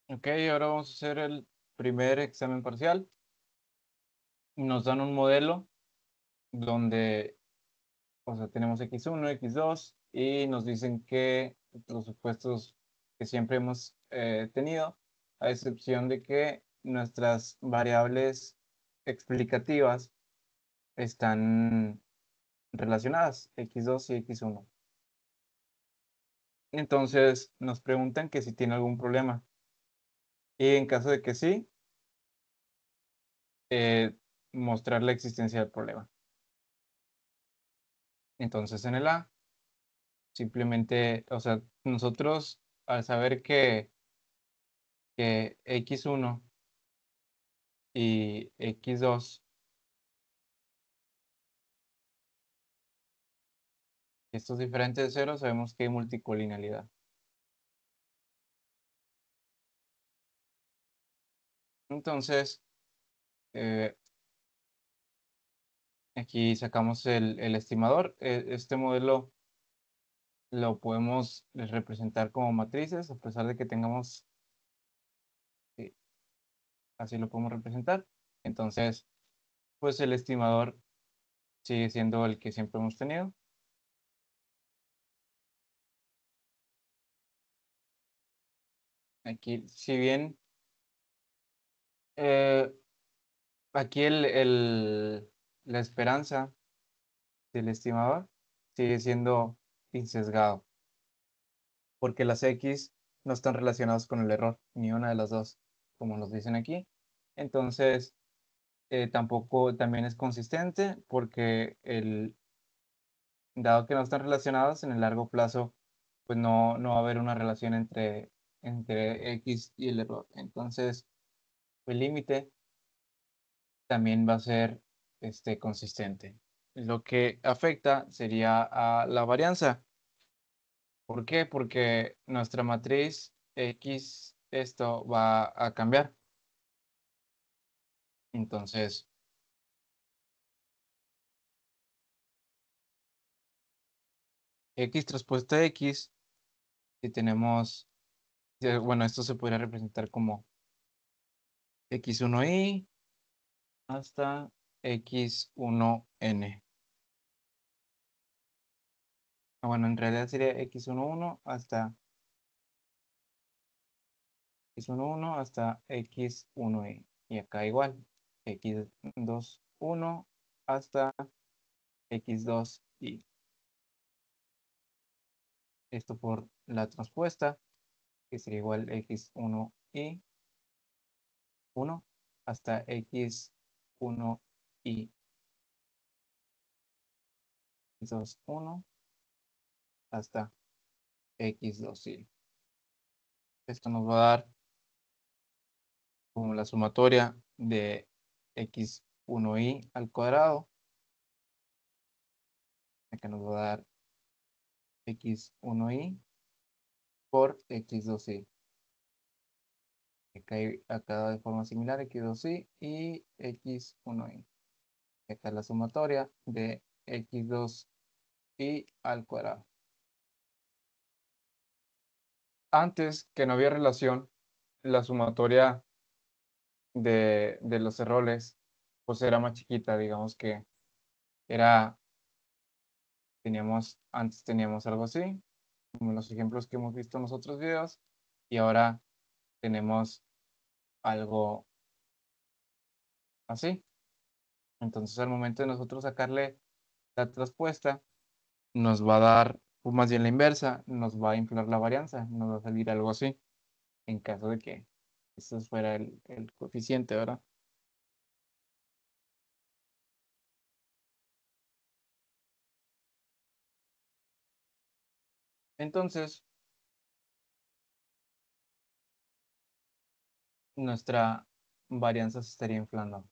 Ok, ahora vamos a hacer el primer examen parcial. Nos dan un modelo donde, o sea, tenemos x1, x2 y nos dicen que los supuestos que siempre hemos tenido, a excepción de que nuestras variables explicativas están relacionadas, x2 y x1. Entonces nos preguntan que si tiene algún problema y en caso de que sí, eh, mostrar la existencia del problema. Entonces en el A, simplemente, o sea, nosotros al saber que x1 y x2, estos diferentes de cero, sabemos que hay multicolinialidad. Entonces, eh, aquí sacamos el estimador. Este modelo lo podemos representar como matrices, a pesar de que tengamos, sí, así lo podemos representar. Entonces, pues el estimador sigue siendo el que siempre hemos tenido. Aquí, si bien eh, aquí la esperanza del estimador sigue siendo insesgado, porque las X no están relacionadas con el error, ni una de las dos, como nos dicen aquí. Entonces, tampoco también es consistente, porque dado que no están relacionadas en el largo plazo, pues no va a haber una relación entre X y el error. Entonces, el límite también va a ser consistente. Lo que afecta sería a la varianza. ¿Por qué? Porque nuestra matriz X, esto va a cambiar. Entonces, X transpuesta X, si tenemos, bueno, esto se podría representar como x1y hasta x1n. Bueno, en realidad sería x11 hasta x11 hasta x1y. Y acá igual, x21 hasta x2y. Esto por la transpuesta, que sería igual x1y 1 hasta x1y 21 hasta x2y. Esto nos va a dar como la sumatoria de x1y al cuadrado. Acá nos va a dar x1y por x2y. Acá de forma similar x2y y x1y. Esta es la sumatoria de x2y al cuadrado. Antes que no había relación, la sumatoria de los errores pues era más chiquita, digamos que era, antes teníamos algo así, como los ejemplos que hemos visto en los otros videos, y ahora tenemos algo así. Entonces al momento de nosotros sacarle la traspuesta, nos va a dar, o más bien la inversa, nos va a inflar la varianza, nos va a salir algo así, en caso de que eso fuera el coeficiente, ¿verdad? Entonces, nuestra varianza se estaría inflando.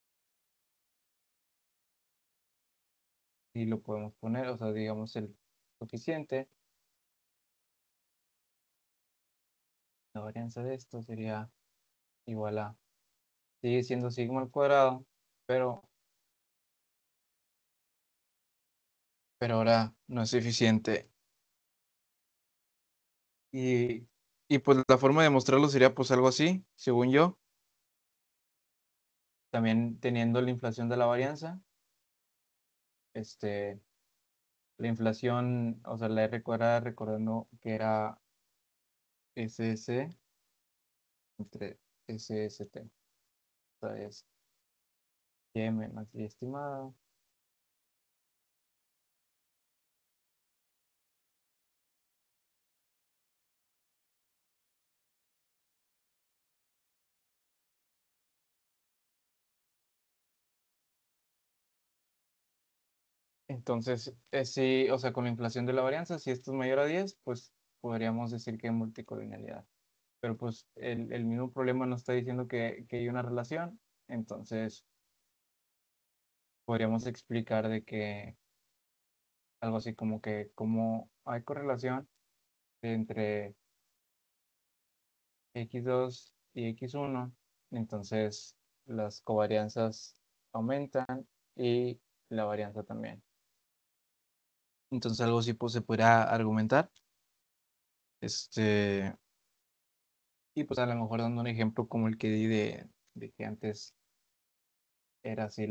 Y lo podemos poner, o sea, digamos el coeficiente, la varianza de esto sería igual a, sigue siendo sigma al cuadrado, pero ahora no es eficiente. Y Y pues la forma de mostrarlo sería pues algo así, según yo. También teniendo la inflación de la varianza. Este, la inflación, o sea, la R cuadrada, recordando que era SS entre SST. O sea, es Y más Y estimado. Entonces, sí, o sea, con la inflación de la varianza, si esto es mayor a 10 pues podríamos decir que hay multicolinealidad. Pero pues el mismo problema nos está diciendo que hay una relación, entonces podríamos explicar de que algo así como que como hay correlación entre x2 y x1, entonces las covarianzas aumentan y la varianza también. Entonces algo así pues se podría argumentar. Este, y pues a lo mejor dando un ejemplo como el que di de que antes era así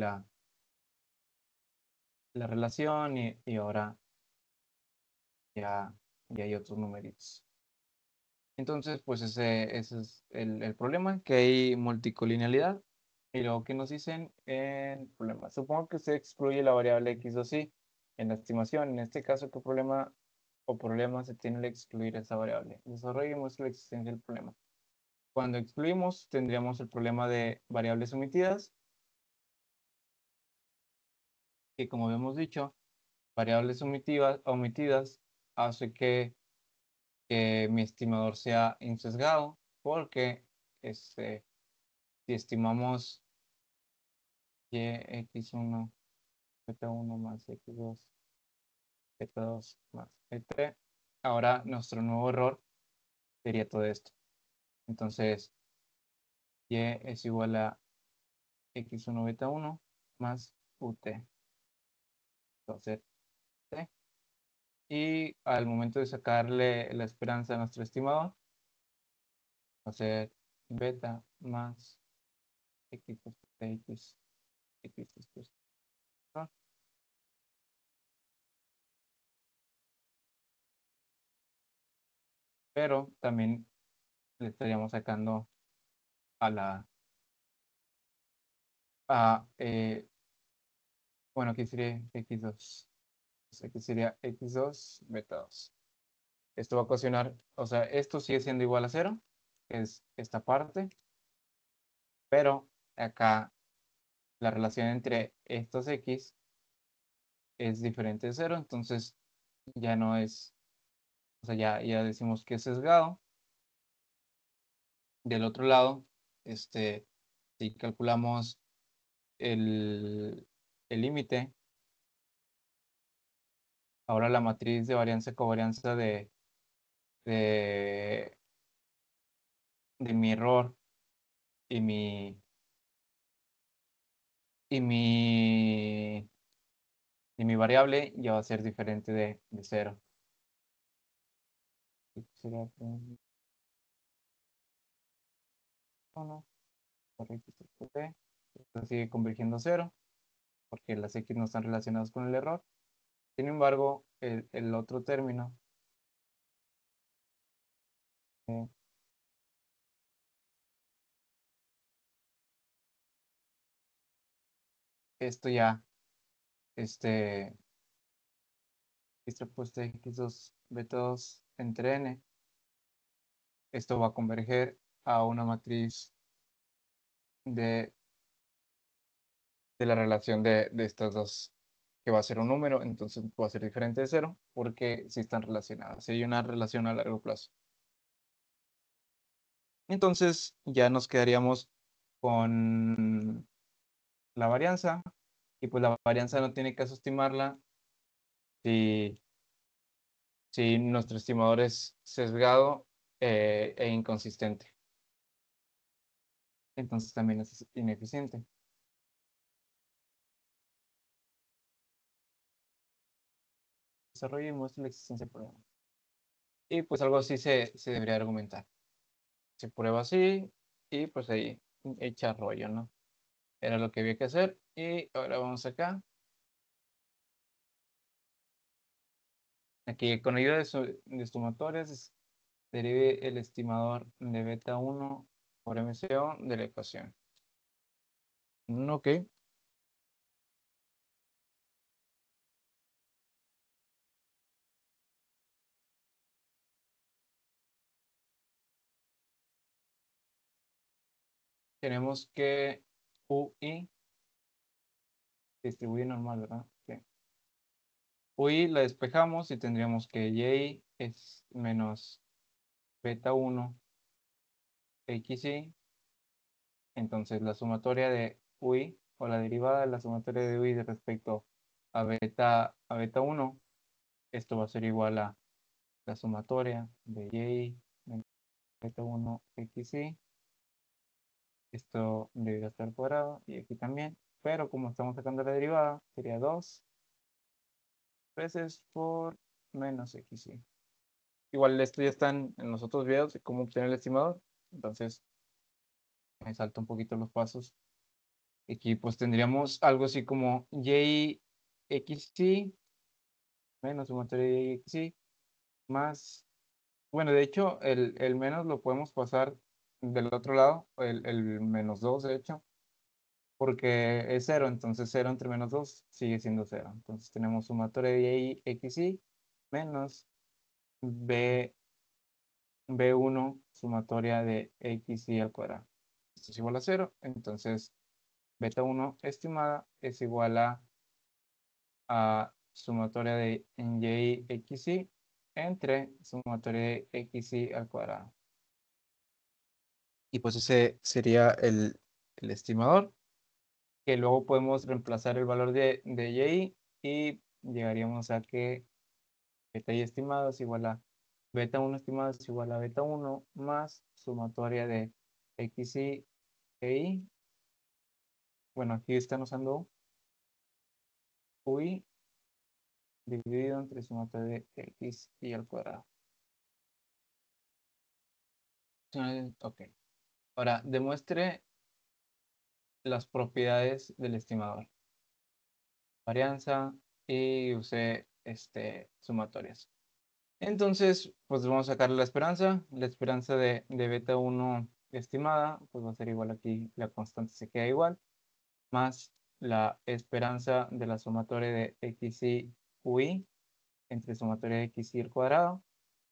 la relación y ahora ya, ya hay otros numeritos. Entonces, pues ese es el problema, que hay multicolinealidad. Y luego, ¿qué nos dicen en el problema? Supongo que se excluye la variable x o sí en la estimación. En este caso, ¿qué problema o problema se tiene al excluir esa variable? Desarrollemos la existencia del problema. Cuando excluimos, tendríamos el problema de variables omitidas, que como hemos dicho, variables omitidas hace que mi estimador sea insesgado, porque si estimamos y x1, beta1 más x2, beta2 más b3, ahora nuestro nuevo error sería todo esto. Entonces, y es igual a x1 beta1 más ut. Entonces, t. Y al momento de sacarle la esperanza a nuestro estimador, va a ser beta más x plus x, x plus, ¿no? Pero también le estaríamos sacando a bueno, aquí sería x2. Aquí sería x2 beta 2. Esto va a ocasionar, o sea, esto sigue siendo igual a cero, que es esta parte, pero acá la relación entre estos x es diferente de cero, entonces ya no es, o sea, ya decimos que es sesgado. Del otro lado, si calculamos el límite, ahora la matriz de varianza covarianza de, de mi error y y mi, y mi variable ya va a ser diferente de cero. Sería uno, correcto, esto sigue convergiendo a cero, porque las x no están relacionadas con el error. Sin embargo, el otro término, eh, esto ya, este, esta puesta x2 beta2 entre n, esto va a converger a una matriz de, de la relación de estas dos, que va a ser un número, entonces va a ser diferente de cero, porque si están relacionadas, si hay una relación a largo plazo. Entonces ya nos quedaríamos con la varianza, y pues la varianza no tiene caso estimarla si, si nuestro estimador es sesgado e inconsistente. Entonces también es ineficiente. Desarrollo y muestra la existencia del problema. Y pues algo así se debería argumentar. Se prueba así y pues ahí echa rollo, ¿no? Era lo que había que hacer. Y ahora vamos acá. Aquí con ayuda de sumatorias derive el estimador de beta 1 por MCO de la ecuación. Ok. Tenemos que UI distribuye normal, ¿verdad? Sí. UI la despejamos y tendríamos que Y es menos beta 1 XY. Entonces la sumatoria de UI o la derivada de la sumatoria de UI de respecto a beta 1, esto va a ser igual a la sumatoria de Y menos beta 1 XY. Esto debería estar cuadrado y aquí también. Pero como estamos sacando la derivada, sería 2 veces por menos XY. Igual esto ya está en los otros videos de cómo obtener el estimador. Entonces me salto un poquito los pasos. Aquí pues tendríamos algo así como YXY menos sumatoria de YXY más. Bueno, de hecho, el menos lo podemos pasar del otro lado, el menos 2 de hecho, porque es cero, entonces cero entre menos 2 sigue siendo cero. Entonces tenemos sumatoria de YXY menos B, B1 sumatoria de XY al cuadrado. Esto es igual a cero, entonces beta 1 estimada es igual a sumatoria de YXY entre sumatoria de XY al cuadrado. Y pues ese sería el estimador, que luego podemos reemplazar el valor de Y y llegaríamos a que beta Y estimado es igual a beta 1 estimado es igual a beta 1 más sumatoria de XY e Y. Bueno, aquí están usando UI dividido entre sumatoria de X y al cuadrado. Ok. Ahora, demuestre las propiedades del estimador. Varianza y use sumatorias. Entonces, pues vamos a sacar la esperanza. La esperanza de beta 1 estimada, pues va a ser igual aquí, la constante se queda igual, más la esperanza de la sumatoria de XY UI entre sumatoria de XY al cuadrado.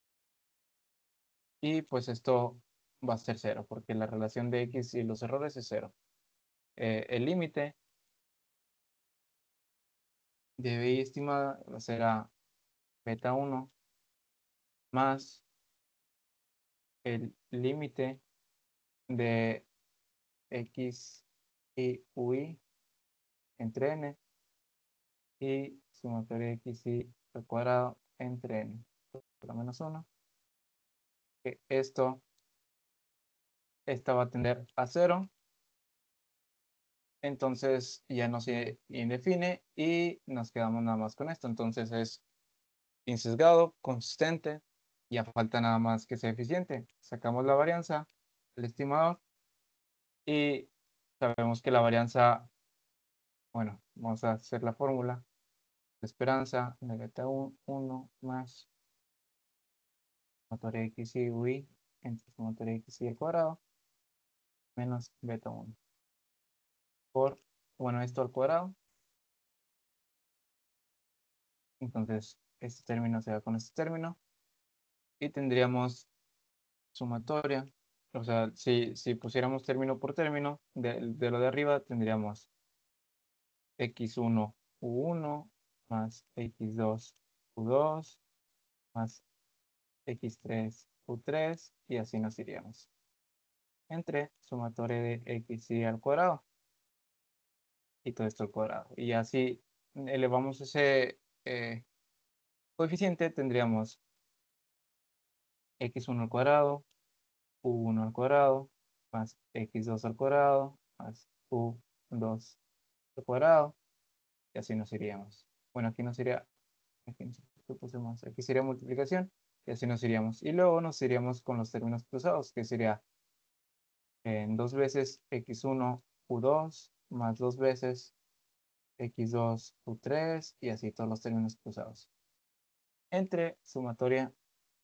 Y pues esto va a ser cero, porque la relación de X y los errores es cero. El límite de BI estimada será beta 1 más el límite de X y UI entre n y sumatoria de X y al cuadrado entre n por lo menos 1. Esta va a tender a cero, entonces ya no se indefine y nos quedamos nada más con esto. Entonces es insesgado, consistente, ya falta nada más que sea eficiente. Sacamos la varianza, el estimador, y sabemos que la varianza, bueno, vamos a hacer la fórmula. La esperanza de beta 1 más sumatoria de x y y entre sumatoria de x y al cuadrado menos beta 1 por, bueno, esto al cuadrado. Entonces, este término se va con este término y tendríamos sumatoria. O sea, si pusiéramos término por término de lo de arriba, tendríamos x1 u1 más x2 u2 más x3 u3 y así nos iríamos entre sumatoria de xy al cuadrado y todo esto al cuadrado. Y así elevamos ese coeficiente, tendríamos x1 al cuadrado, u1 al cuadrado, más x2 al cuadrado, más u2 al cuadrado, y así nos iríamos. Bueno, aquí nos iría, aquí, no sé qué puse más, aquí sería multiplicación, y así nos iríamos. Y luego nos iríamos con los términos cruzados, que sería en 2 veces x1 u2 más 2 veces x2 u3 y así todos los términos cruzados. Entre sumatoria,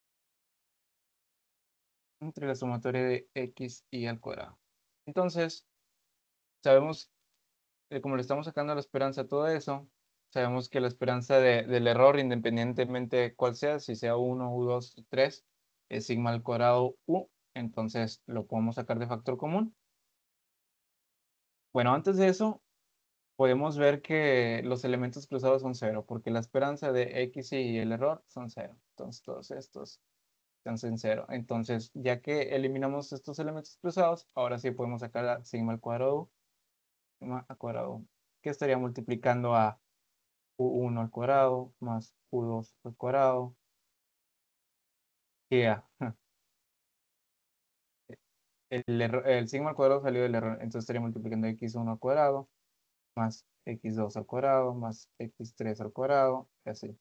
entre la sumatoria de x y al cuadrado. Entonces, sabemos como le estamos sacando la esperanza a todo eso, sabemos que la esperanza del error, independientemente de cuál sea, si sea 1, U2, 3, es sigma al cuadrado U, entonces lo podemos sacar de factor común. Bueno, antes de eso, podemos ver que los elementos cruzados son cero, porque la esperanza de X y el error son cero. Entonces, todos estos están en cero. Entonces, ya que eliminamos estos elementos cruzados, ahora sí podemos sacar a sigma al cuadrado U, sigma al cuadrado U, que estaría multiplicando a U1 al cuadrado más U2 al cuadrado. Y ya, el sigma al cuadrado salió del error, entonces estaría multiplicando x1 al cuadrado más x2 al cuadrado más x3 al cuadrado, y así.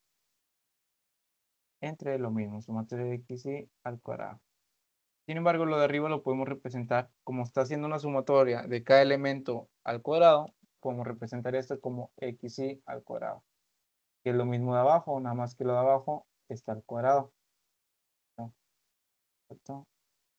Entre lo mismo, sumatoria de xy al cuadrado. Sin embargo, lo de arriba lo podemos representar como está haciendo una sumatoria de cada elemento al cuadrado, podemos representar esto como xy al cuadrado, que es lo mismo de abajo, nada más que lo de abajo está al cuadrado. ¿No? ¿Cierto?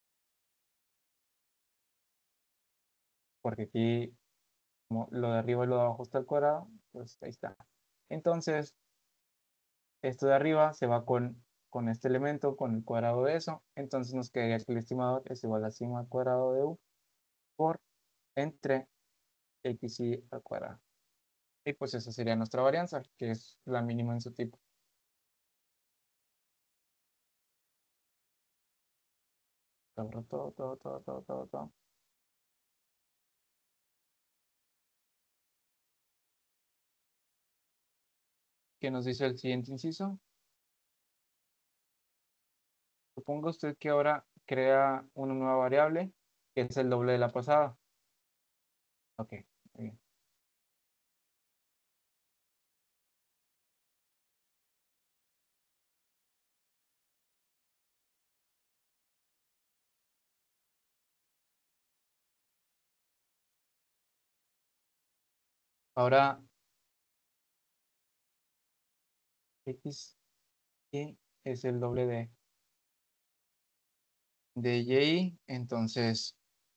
Porque aquí como lo de arriba y lo de abajo está al cuadrado, pues ahí está. Entonces, esto de arriba se va con este elemento, con el cuadrado de eso. Entonces nos quedaría que el estimador es igual a sigma al cuadrado de u por entre xy al cuadrado. Y pues esa sería nuestra varianza, que es la mínima en su tipo. Todo, todo, todo, todo, todo, todo, todo. ¿Qué nos dice el siguiente inciso? Suponga usted que ahora crea una nueva variable, que es el doble de la pasada. Ok, muy bien. Ahora x y es el doble de y, entonces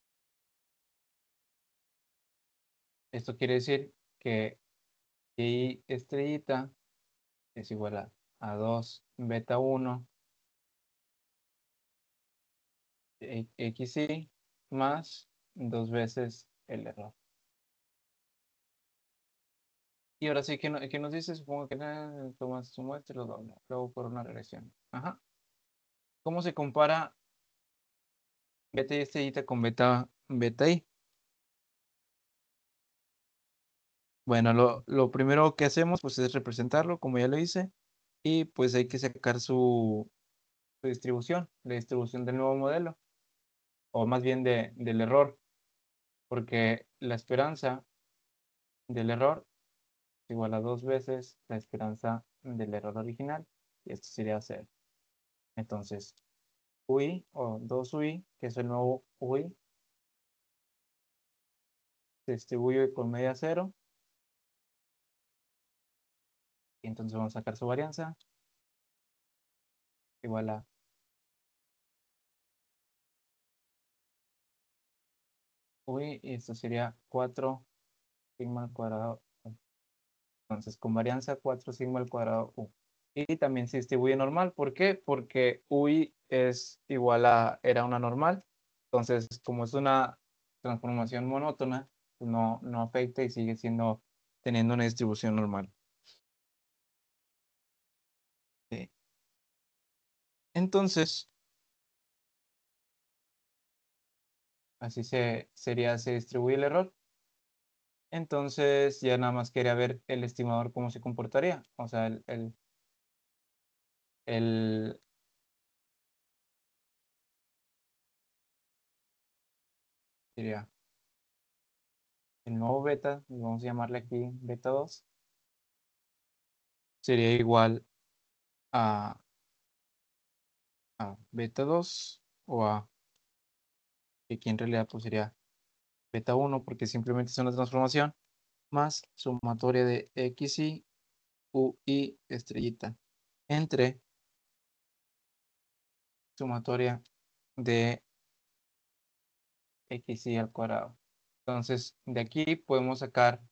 esto quiere decir que y estrellita es igual a 2 beta 1 xy más 2 veces el error. Y ahora sí, ¿qué nos dice? Supongo que tomas su muestra y lo dobla, luego por una regresión. Ajá. ¿Cómo se compara beta y estrellita con beta y? Bueno, lo primero que hacemos pues es representarlo, como ya lo hice, y pues hay que sacar su distribución, la distribución del nuevo modelo, o más bien del error, porque la esperanza del error es igual a 2 veces la esperanza del error original, y esto sería cero. Entonces, UI o 2UI, que es el nuevo UI, se distribuye con media cero, y entonces vamos a sacar su varianza, igual a UI, y esto sería 4 sigma al cuadrado. Entonces, con varianza 4 sigma al cuadrado U. Y también se distribuye normal. ¿Por qué? Porque UI es igual era una normal. Entonces, como es una transformación monótona, pues no afecta y sigue teniendo una distribución normal. Sí. Entonces, así se distribuye el error. Entonces, ya nada más quería ver el estimador cómo se comportaría. O sea, el diría, el nuevo beta, vamos a llamarle aquí beta 2 sería igual a a beta 2 o a, que aquí en realidad pues sería beta 1 porque simplemente es una transformación, más sumatoria de xy, ui estrellita, entre sumatoria de xy al cuadrado. Entonces, de aquí podemos sacar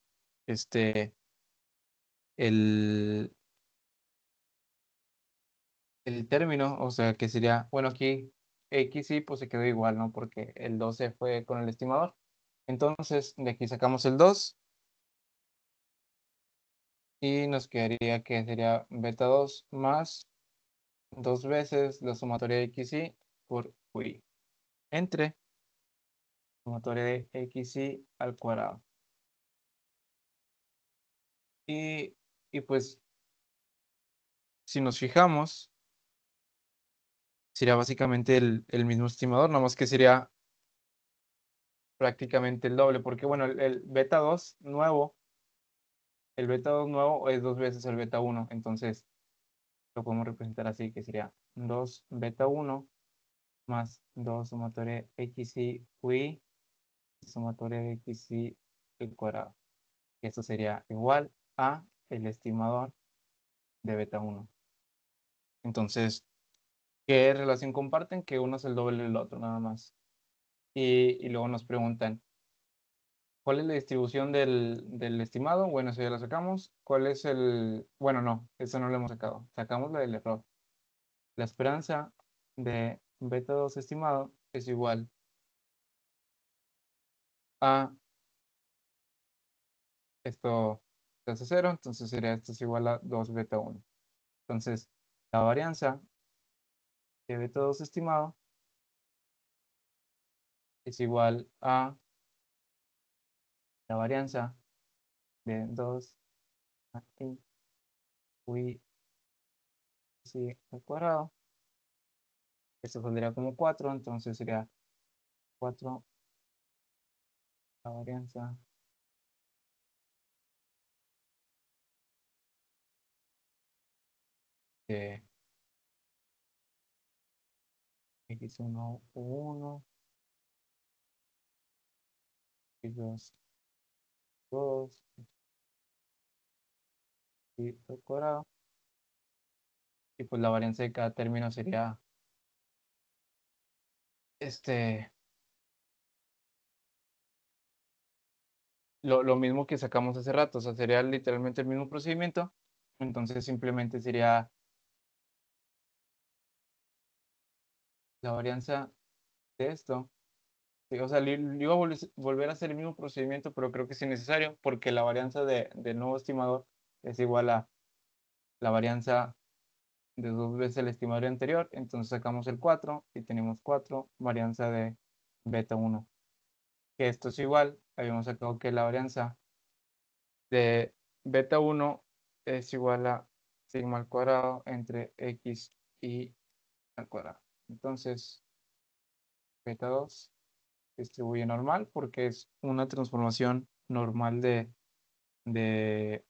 el, el término, o sea, que sería, bueno, aquí xy pues se quedó igual, ¿no? Porque el 12 fue con el estimador. Entonces, de aquí sacamos el 2 y nos quedaría que sería beta 2 más 2 veces la sumatoria de xy por ui, entre sumatoria de xy al cuadrado. Y, y pues, si nos fijamos, sería básicamente el mismo estimador, nada más que sería prácticamente el doble, porque bueno, el beta 2 nuevo, el beta 2 nuevo es 2 veces el beta 1, entonces lo podemos representar así, que sería 2 beta 1 más 2 sumatoria xy ui sumatoria de xy al cuadrado. Esto sería igual a el estimador de beta 1. Entonces, ¿qué relación comparten? Que uno es el doble del otro, nada más. Y luego nos preguntan, ¿cuál es la distribución del estimado? Bueno, eso ya lo sacamos. ¿Cuál es el...? Bueno, no, eso no lo hemos sacado. Sacamos la del error. La esperanza de beta 2 estimado es igual a esto se hace 0, entonces sería esto es igual a 2 beta 1. Entonces, la varianza de beta 2 estimado es igual a la varianza de 2 a i ui si al cuadrado. Esto saldría como 4, entonces sería 4 la varianza de x1 1, x2 2 y al cuadrado. Y pues la varianza de cada término sería este, lo mismo que sacamos hace rato, o sea, sería literalmente el mismo procedimiento. Entonces simplemente sería la varianza de esto. Sí, o sea, le iba a volver a hacer el mismo procedimiento, pero creo que es innecesario porque la varianza del nuevo estimador es igual a la varianza de 2 veces el estimador anterior. Entonces sacamos el 4 y tenemos 4 varianza de beta 1. Que esto es igual, habíamos sacado que la varianza de beta 1 es igual a sigma al cuadrado entre x y al cuadrado. Entonces, beta 2 distribuye normal porque es una transformación normal de,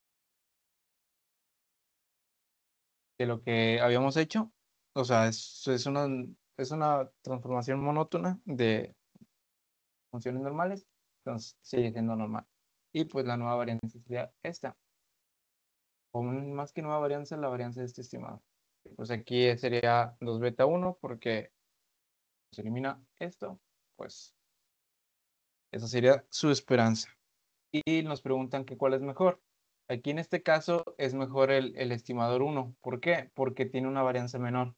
de lo que habíamos hecho. O sea, es una transformación monótona de funciones normales, entonces sigue siendo normal. Y pues la nueva varianza sería esta. O más que nueva varianza, la varianza de este estimado. Pues aquí sería 2 beta 1 porque se elimina esto, pues esa sería su esperanza. Y nos preguntan que cuál es mejor. Aquí en este caso es mejor el estimador 1. ¿Por qué? Porque tiene una varianza menor.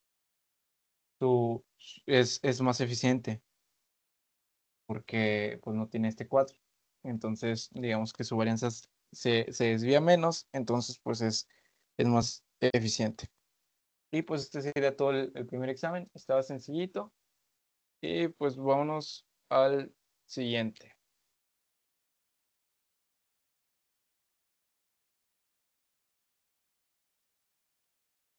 Tu, es más eficiente porque pues no tiene este 4. Entonces, digamos que su varianza se desvía menos, entonces pues es más eficiente. Y pues este sería todo el primer examen. Estaba sencillito. Y pues vámonos al siguiente.